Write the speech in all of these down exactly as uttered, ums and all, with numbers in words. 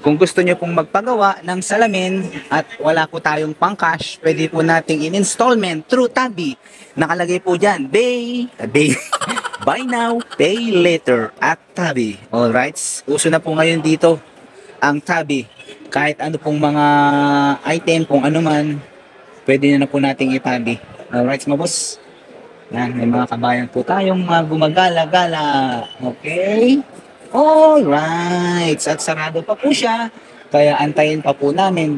Kung gusto nyo pong magpagawa ng salamin at wala po tayong pang-cash, pwede po nating in-installment through Tabi. Nakalagay po dyan, Bay, Bay, Buy Now, Pay Later at Tabi. Alright? Uso na po ngayon dito ang Tabi. Kahit ano pong mga item, kung ano man, pwede na, na po nating itabi. Alright mga boss? Yan, may mga kabayan po tayong mga gumagala-gala. Okay? Alright. At sarado pa po siya. Kaya antayin pa po namin.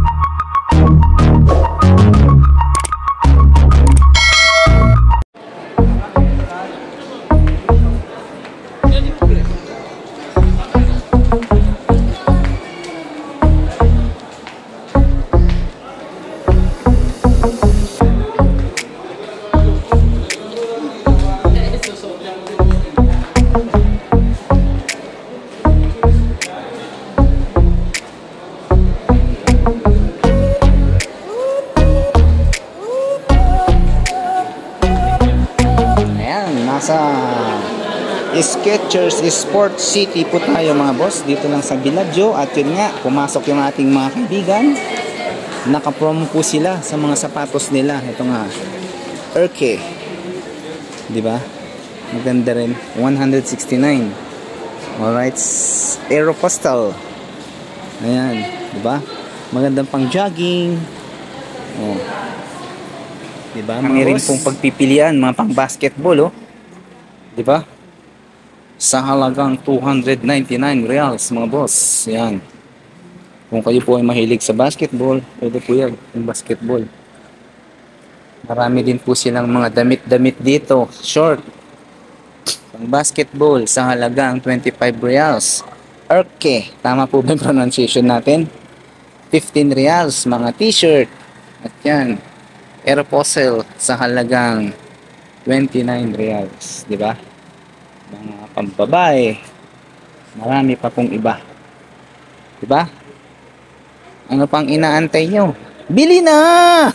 Sa Skechers Sport City po tayo mga boss, dito lang sa Villaggio. At yun nga, pumasok yung ating mga kaibigan. Naka-promo po sila sa mga sapatos nila. Ito nga, Erke, diba? Maganda rin, one sixty-nine. Alright, Aeropostale. Ayan, diba? Magandang pang jogging. Oh, diba? May rin pong pagpipilian, mga pang basketball, oh. Diba? Sa halagang two ninety-nine reals mga boss. Yan. Kung kayo po ay mahilig sa basketball, pwede po yan, yung basketball. Marami din po silang mga damit-damit dito. Short. Pang basketball sa halagang twenty-five reals. Erke. Tama po ba yung pronunciation natin? fifteen reals mga t-shirt. At yan. Aeropostale sa halagang twenty-nine reals, di ba? Mga pambabae, marami pa pong iba, di ba? Ano pang inaantay nyo? Bili na!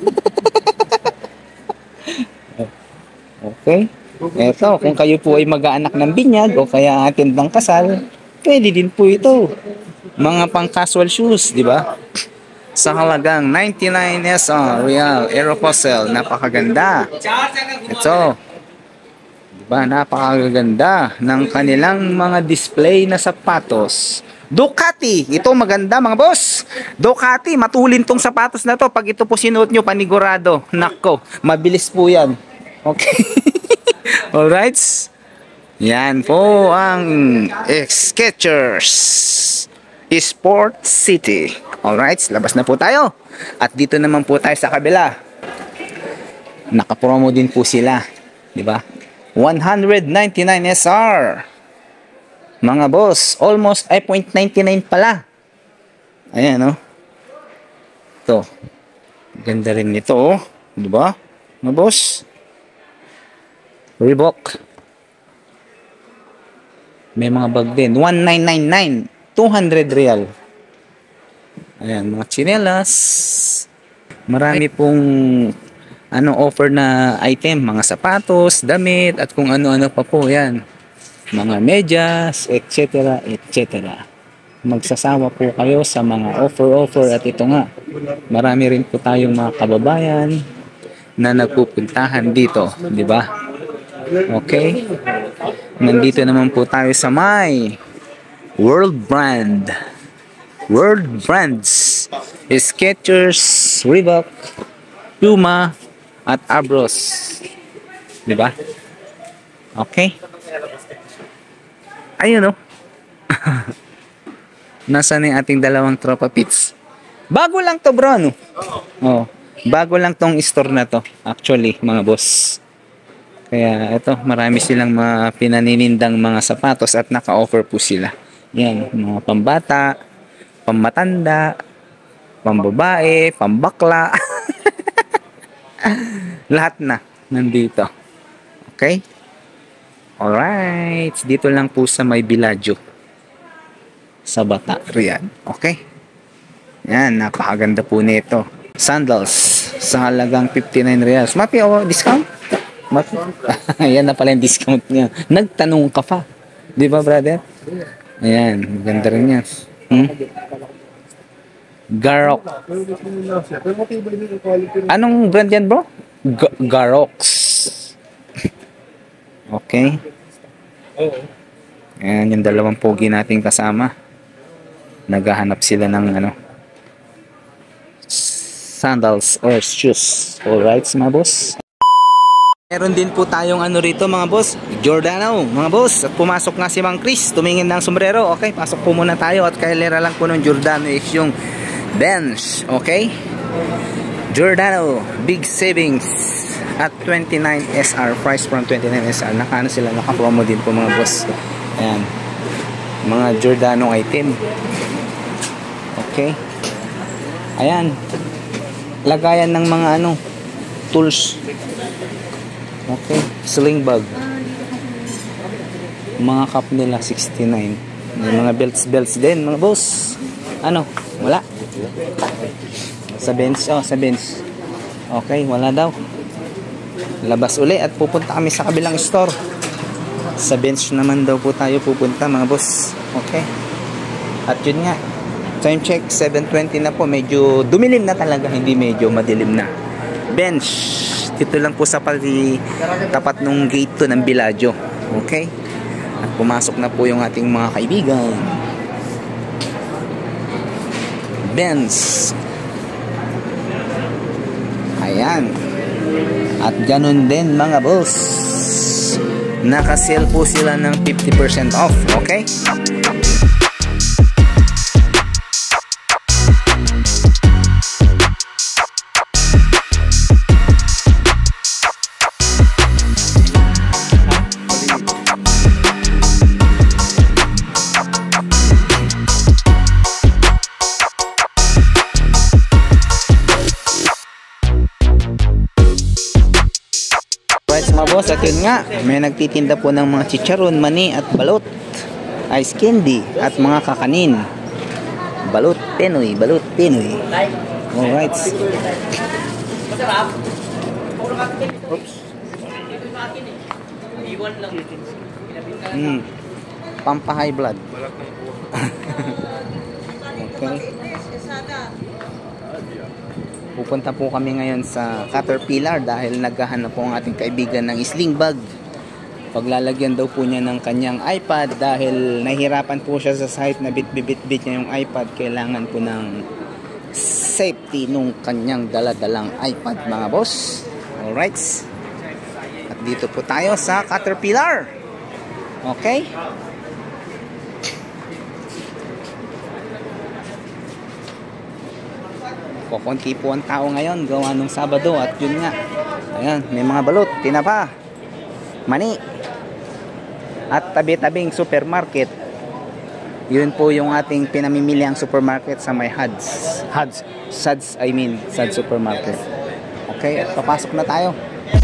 Okay? Eto, kung kayo po ay mag-aanak ng binyag o kaya atin ng kasal, pwede din po ito. Mga pang casual shoes, di ba? Sa halagang ninety-nine S R real Aeropostale, napakaganda. Ito, diba, napakaganda ng kanilang mga display na sapatos. Ducati, ito maganda mga boss. Ducati, matulin tong sapatos na to. Pag ito po sinuot nyo, panigurado. Nako, mabilis po yan. Okay. Alright. Yan po ang Skechers Sport City. Alright, labas na po tayo. At dito naman po tayo sa kabila. Naka-promo din po sila, di ba? one ninety-nine S R. Mga boss, almost five ninety-nine pala. Ayan, no? Ito. Ganda rin nito, oh. Di ba? Mga boss. Reebok. May mga bag din. one nine nine nine. two hundred real. Ayan, mga chinelas. Marami pong ano offer na item, mga sapatos, damit, at kung ano-ano pa po yan. Mga medyas, et cetera, et cetera. Magsasawa po kayo sa mga offer-offer. At ito nga, marami rin po tayong mga kababayan na nagpupuntahan dito, di ba? Okay? Nandito naman po tayo sa may World Brand. World Brands. Skechers, Reebok, Puma, at Abros. Diba? Okay? Ayun, oh. Nasaan yung ating dalawang tropa pits? Bago lang to, bro, no? Oh, bago lang tong store na to, actually, mga boss. Kaya ito, marami silang mga pinaninindang mga sapatos at naka-offer po sila. Yan, mga pambata, pammatanda, pambabae, pambakla. Lahat na nandito. Okay? Alright. Dito lang po sa may Villaggio. Sa Bata, Riyadh. Okay? Yan, napakaganda po nito. Sandals sa halagang fifty-nine reals. Mapi, o discount? Mapi. Ayan na pala yung discount niya. Nagtanong ka pa. Di ba, brother? Ayan, ganda rin yan. Hmm? Garok. Anong brand yan, bro? G- Garox. Okay. Ayan yung dalawang pogi nating kasama. Naghahanap sila ng ano, sandals or shoes. Alright, mga boss. Meron din po tayong ano rito, mga boss, Giordano, mga boss. At pumasok nga si Mang Chris, tumingin ng sombrero. Okay, pasok po muna tayo. At kailera lang po ng Giordano is yung Bench. Okay, Giordano, big savings at twenty-nine S R. Price from twenty-nine S R. Naka ano sila, naka promo din po, mga boss. Ayan, mga Giordano item. Okay, ayan, lagayan ng mga ano, tools. Okay, sling bag. Mga cup nila sixty-nine. May mga belts belts din, mga boss. Ano? Wala. Sa bench, oh, sa bench. Okay, wala daw. Labas uli at pupunta kami sa kabilang store. Sa bench naman daw po tayo pupunta, mga boss. Okay. At yun nga. Time check seven twenty na po. Medyo dumilim na talaga, hindi medyo madilim na. Bench. Ito lang po sa pali, tapat nung gate to ng Bellagio. Okay? At pumasok na po yung ating mga kaibigan. Benz. Ayan. At ganun din, mga boss. Naka-sale po sila ng fifty percent off. Okay? Mga boss, at yun nga, may nagtitinda po ng mga chicharon, mani at balot, ice candy at mga kakanin. Balot Pinoy, balot Pinoy. Alright. Oops. Hmm. Pampa high blood. Okay. Pupunta po kami ngayon sa Caterpillar dahil naghahanap po ang ating kaibigan ng sling bag. Paglalagyan daw po niya ng kanyang iPad dahil nahihirapan po siya sa site na bit-bit-bit niya yung iPad. Kailangan po ng safety nung kanyang daladalang iPad, mga boss. Alright. At dito po tayo sa Caterpillar. Okay. Kukunti po ang tao ngayon gawa nung Sabado at yun nga. Ayan, may mga balot, tinapa, mani at tabi-tabing supermarket. Yun po yung ating pinamimiliang supermarket sa may Hads. Hads, Sads, I mean, Sads supermarket. Okay, at papasok na tayo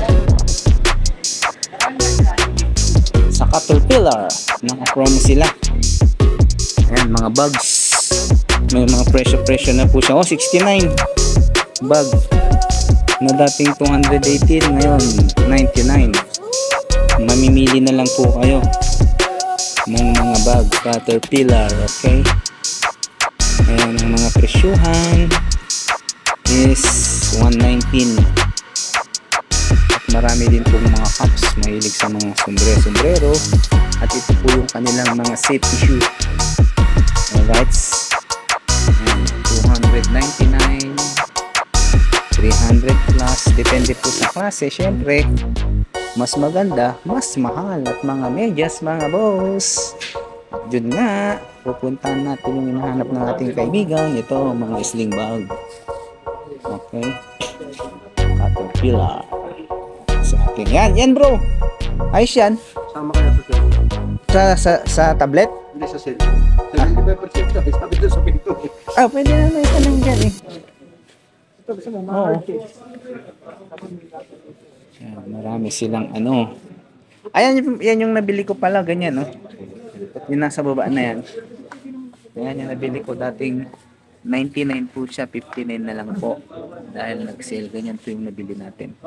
sa Caterpillar. Naka-promo sila. Ayan, mga bags. May mga presyo-presyo na po siya. Oh, sixty-nine bag na dating two hundred eighteen, ngayon ninety-nine. Mamimili na lang po kayo ng mga bag Caterpillar. Okay, ayan, ang mga presyuhan is one nineteen. At marami din po mga cups, mahilig sa mga sombrero-sombrero. At ito po yung kanilang mga safety shoe. Alright, two ninety-nine, three hundred plus, depende po sa klase. Syempre, mas maganda, mas mahal. At mga medyas, mga boss, yun nga, pupuntahan natin yung hinahanap ng ating kaibigan. Ito, mga sling bag. Okay, Caterpillar sa ating yan, yan bro, ayos yan. Sama kaya sa, sa, sa tablet? Hindi sa cell. seventy-five percent na, sabi doon sa pinto. Ah, pwede na may tanong dyan eh. Ito, gusto mo, mga Oo. arcades. Yan, marami silang ano. Ayan, yung- yan yung nabili ko pala, ganyan, no? Yung nasa baba na yan. Ayan yung nabili ko dating ninety-nine po siya, fifty-nine na lang po. Dahil nag-sale, ganyan po yung nabili natin.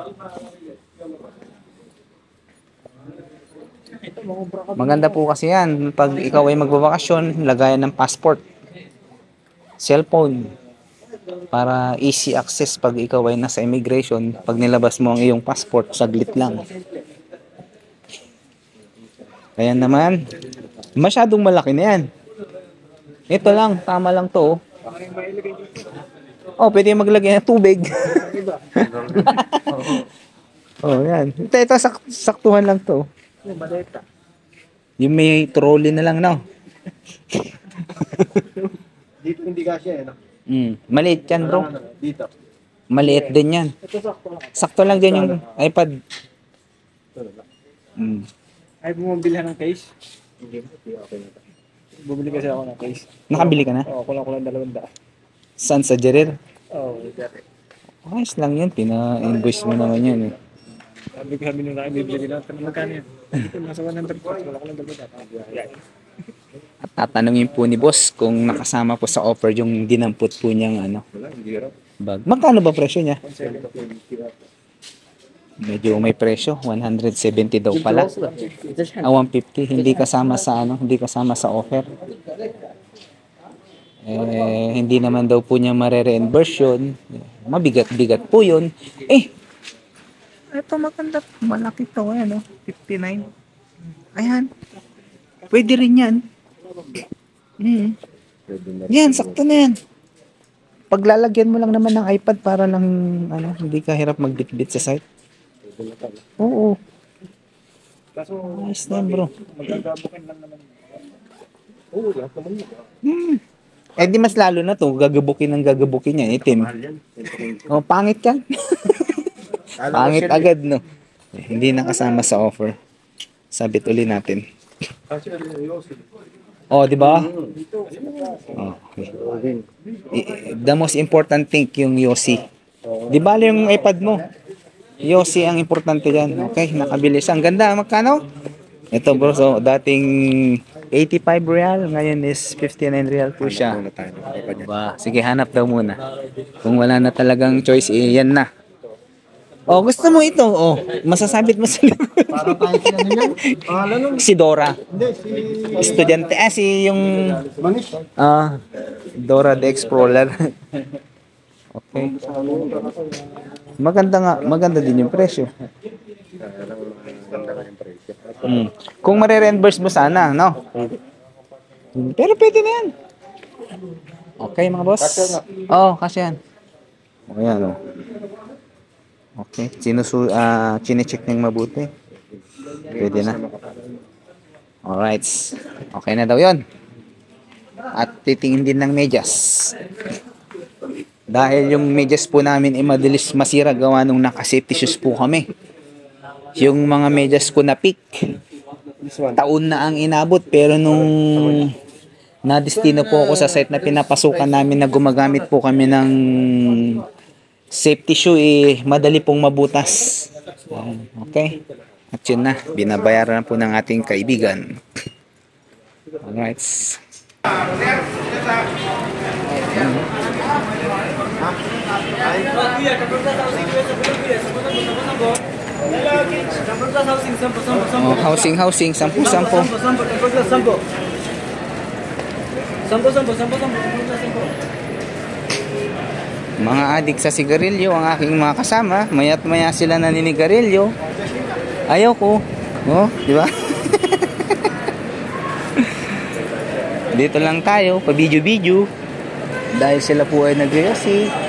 Maganda po kasi yan. Pag ikaw ay magbabakasyon, lagayan ng passport. cellphone para easy access pag ikaw ay nasa immigration. Pag nilabas mo ang iyong passport, saglit lang. Kaya naman, masyadong malaki na yan. Ito lang, tama lang to. Oh, pwede maglagay ng tubig. Oh, yan. Ito, ito sak saktuhan lang to. Yung may trolley na lang, no? Dito hindi kasya eh, no? Mm, maliit yan, bro. Dito. Maliit din yan. Ito sakto lang. Sakto lang din yung iPad. Mm. Ay, bumabilihan ng case? Hindi. Okay na. Bumili kasi ako ng case. Nakabili ka na? Oo, kulang-kulang dalawang daan. Saan sa Jerir? Oo, dati. Ayos lang yan. Pina-invoice mo naman yan eh. Sabi ko sabi nung nakin, bibili lang. Tanong magkano yan? Ito, nasa one hundred po. Kulang-kulang dalawang daan. At tatanungin po ni boss kung nakasama po sa offer yung dinampot po niyang ano, Wala, hindi raw. bag. Magkano ba presyo niya? Medyo may presyo. one hundred seventy daw pala. Ah, one fifty. Hindi kasama sa ano, hindi kasama sa offer. Eh, hindi naman daw po niya mare-reimburse yun. Mabigat-bigat po yun. Eh, ito maganda. Malaki to. Ayan, oh. fifty-nine. Ayan. Pwede rin yan. Hmm. Yan, sakto na yan. Paglalagyan mo lang naman ng iPad para lang ano, hindi ka hirap magbitbit sa site. Oo. Kaso, Nice na, bro. magagabukin lang naman. Oo, lahat naman yun. Hmm. Eh di mas lalo na to, gagabukin ng gagabukin yan, itim. Mahal yan. Oh, pangit yan. Pangit agad, no? Eh, hindi nakasama sa offer. Sabit uli natin. Kasi ano yung Yossi? Oh, di ba? Oh, okay. I- The most important thing yung Yossi. Di ba yung iPad mo? Yossi ang importante yan. Okay, nakabili siya. Ang ganda, magkano? Ito bro, so dating eighty-five real, ngayon is fifty-nine real po siya. Ano tayo? iPad yan. Ba, sige, hanap daw muna. Kung wala na talagang choice, eh, yan na. Oh, gusto mo ito? Oh, masasabit mo sa likod. Para tayo si ano yan? Pangalan nun? Si Dora. Hindi, si... Estudyante, ah, si yung... Manish. Ah, Dora the Explorer. Okay. Maganda nga, maganda din yung presyo. Ganda na yung presyo. Mm. Kung mare-reimburse mo sana, no? Pero pwede na yan. Okay, mga boss. Oo, oh, kasi yan. O, yan, oh. Okay, sinusu ah chine-check ng mabuti. Pwede na. Alright. Okay na daw 'yon. At titingin din ng medyas. Dahil yung medyas po namin ay madalis masira gawa nung naka-safety shoes po kami. Yung mga medyas ko na peak, taon na ang inabot, pero nung nadestino po ako sa site na pinapasukan namin na gumagamit po kami ng safety shoe, eh, madali pong mabutas. Okay? At yun na, binabayaran na po ng ating kaibigan. Alright. Oh, housing, housing, sampu, sampu. Mga adik sa sigarilyo ang aking mga kasama. Maya't maya sila naninigarilyo. Ayaw ko. Oh, di ba? Dito lang tayo, pa-video-video. Dahil sila po ay nag-reasi.